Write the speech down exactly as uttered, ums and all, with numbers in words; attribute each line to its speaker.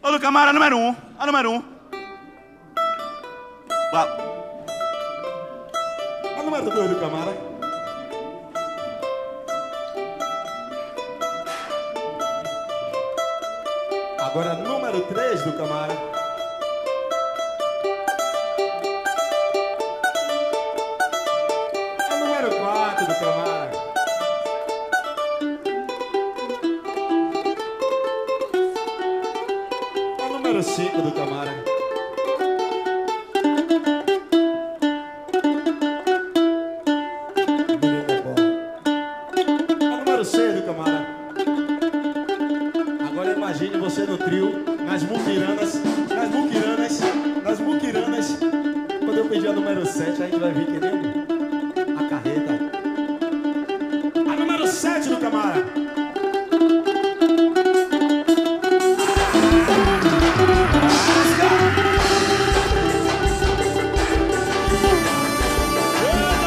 Speaker 1: Ô, do Camara, número um. A número um.
Speaker 2: A número dois do Camara. Agora, número três do Camara. A número quatro do Camara. A número cinco do Camara. A número seis do Camara. Agora imagine você no trio, nas muquiranas, nas muquiranas, nas muquiranas. Quando eu pedir a número sete, a gente vai vir que nem a carreta. A número sete do Camara.